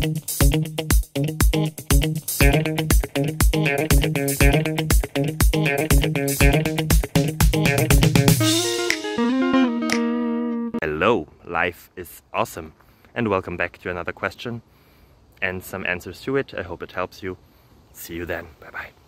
Hello, life is awesome, and welcome back to another question and some answers to it. I hope it helps you. See you then. Bye bye.